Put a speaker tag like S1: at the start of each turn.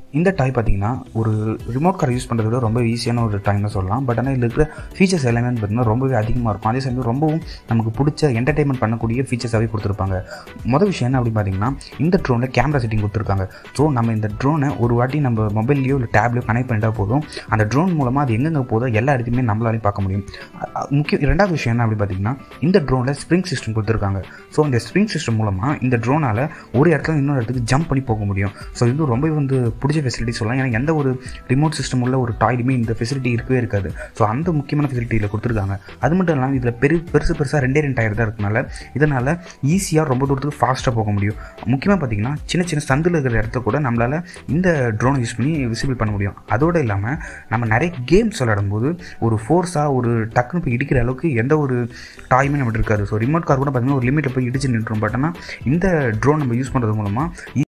S1: இந்த டாய் பார்த்தீங்கன்னா ஒரு ரிமோட் கார் யூஸ் பண்ணுறத விட ரொம்ப ஈஸியான ஒரு டாய்னு சொல்லலாம். பட் ஆனால் இதில் இருக்கிற ஃபீச்சர்ஸ் எல்லாமே பார்த்தீங்கன்னா ரொம்பவே அதிகமாக இருக்கும். அதே சமயம் ரொம்பவும் நமக்கு பிடிச்ச என்டர்டைன்மெண்ட் பண்ணக்கூடிய ஃபீச்சர்ஸாகவே கொடுத்துருப்பாங்க. மொதல் விஷயம் என்ன அப்படின்னு பார்த்தீங்கன்னா, இந்த ட்ரோனில் கேமரா செட்டிங் கொடுத்துருக்காங்க. ஸோ நம்ம இந்த ட்ரோனை ஒரு வாட்டி நம்ம மொபைல்லையோ இல்லை டேப்லையோ கனெக்ட் பண்ணிட்டா போதும், அந்த ட்ரோன் மூலமாக அது எங்கெங்கே போதோ எல்லா இடத்துலையுமே நம்மளாலையும் பார்க்க முடியும். ரெண்டாவது விஷயம் என்ன அப்படின்னு பார்த்தீங்கன்னா, இந்த ட்ரோனில் ஸ்ப்ரிங் சிஸ்டம் கொடுத்துருக்காங்க. ஸோ இந்த ஸ்ப்ரிங் சிஸ்டம் மூலமாக இந்த ட்ரோனால் ஒரு இடத்துல இன்னொரு இடத்துக்கு ஜம்ப் பண்ணி போக முடியும். ஸோ இது ரொம்பவே பிடிச்ச ஃபெசிலிட்டி சொல்லலாம். ஏன்னா எந்த ஒரு ரிமோட் சிஸ்டம் உள்ள ஒரு டாய்லுமே இந்த ஃபெசிலிட்டி இருக்கவே இருக்காது. ஸோ அந்த முக்கியமான ஃபெசிலிட்டியில் கொடுத்துருக்காங்க. அது மட்டும் இல்லாமல் இதில் பெருசாக ரெண்டே டயர் தான் இருக்கனால இதனால் ஈஸியாக ரொம்ப தூரத்துக்கு ஃபாஸ்ட்டாக போக முடியும். முக்கியமாக பார்த்தீங்கன்னா சின்ன சந்தில் இருக்கிற இடத்த கூட நம்மளால் இந்த ட்ரோனை யூஸ் பண்ணி விசிபிள் பண்ண முடியும். அதோடு இல்லாமல் நம்ம நிறைய கேம்ஸ் விளையாடும்போது ஒரு ஃபோர்ஸாக ஒரு டக்குன்னு போய் இடிக்கிற அளவுக்கு எந்த ஒரு டாயுமே நம்மகிட்ட இருக்காது. ஸோ ரிமோட் கார் கூட பார்த்தீங்கன்னா ஒரு லிமிட்டை போய் இடிச்சு நின்றுடும். பட் ஆனால் இந்த ட்ரோன் நம்ம யூஸ் பண்ணுறது மூலமாக